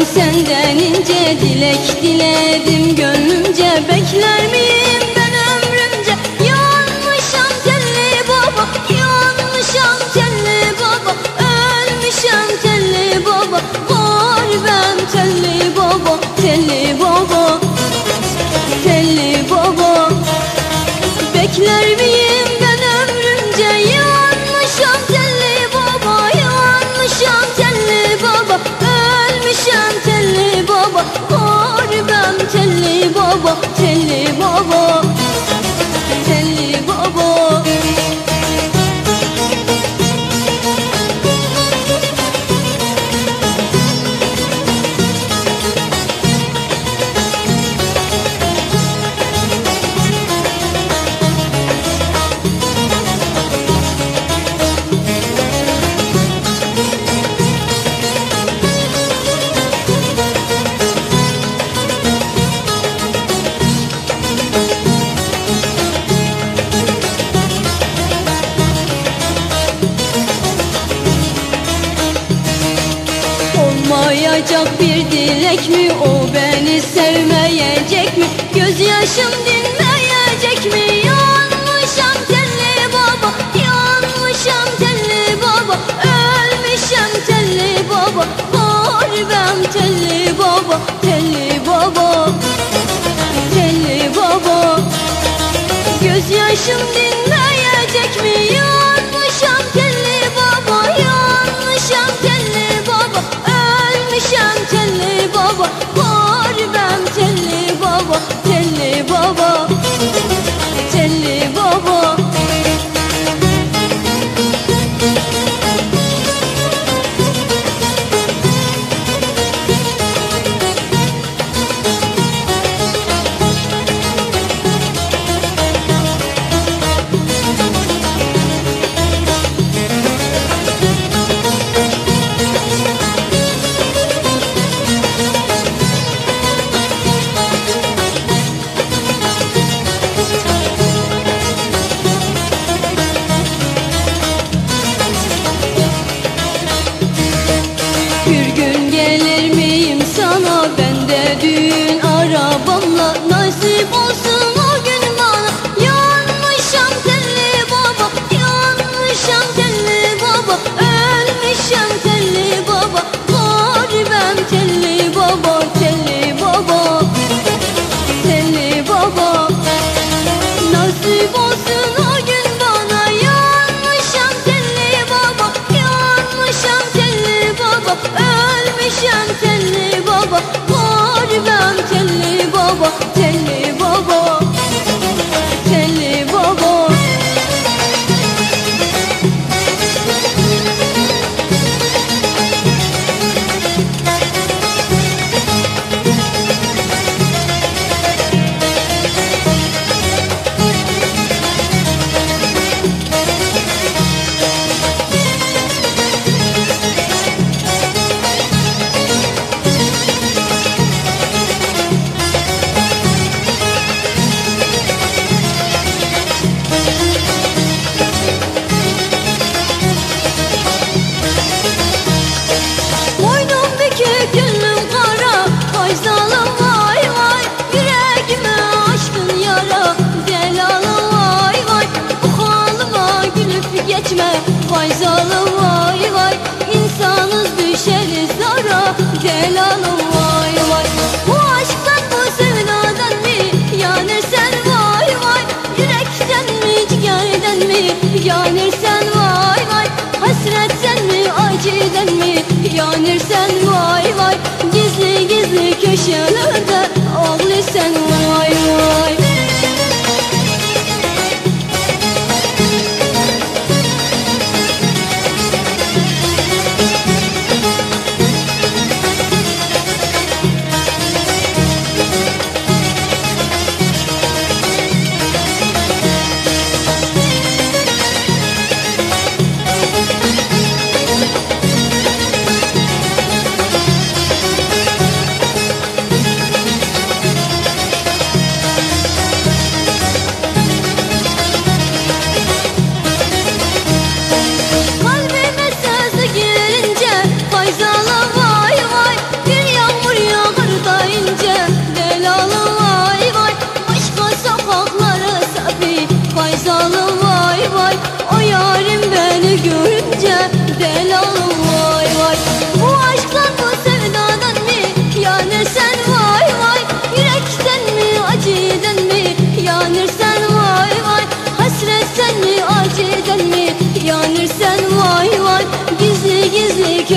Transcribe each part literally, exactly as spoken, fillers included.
senden ince dilek diledim gönlümce. Bekler miyim ben ömrümce? Yanmışam telli baba, yanmışam telli baba, ölmüşem telli baba, garibem telli baba, telli baba, telli baba. Bekler miyim ben ömrümce? Yanmışam telli baba, yanmışam telli baba, ölmüşem telli baba, garibem telli baba, telli baba, telli baba. Olmayacak bir dilek mi? O beni sevmeyecek mi? Gözyaşım dinmeyecek mi? Yanmışam telli baba, yanmışam telli baba, ölmüşem telli baba, garibem telli baba, telli baba, telli baba. Gözyaşım dinmeyecek mi? Yanmışam telli baba, yanmışam telli baba, ölmüşem telli baba, garibem telli baba, telli baba, telli baba. Düğün arabamla nasip olsun o gün bana. Yanmışam telli baba, yanmışam telli baba, ölmüşem telli baba, garibem telli baba, telli baba, telli baba. Nasip olsun o gün bana. Yanmışam telli baba, yanmışam telli baba, ölmüşem telli baba, garibem telli baba, telli baba, telli baba. Vay zalim vay vay, insanız düşeriz zara, delalım vay vay. Bu aşktan bu sevdadan mi yanırsan vay vay, yürekten mi ciğerden mi yanırsan vay vay, hasretten mi acıdan mi yanırsan vay vay, gizli gizli köşelerde ağlıyorsan vay vay.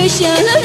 köşeler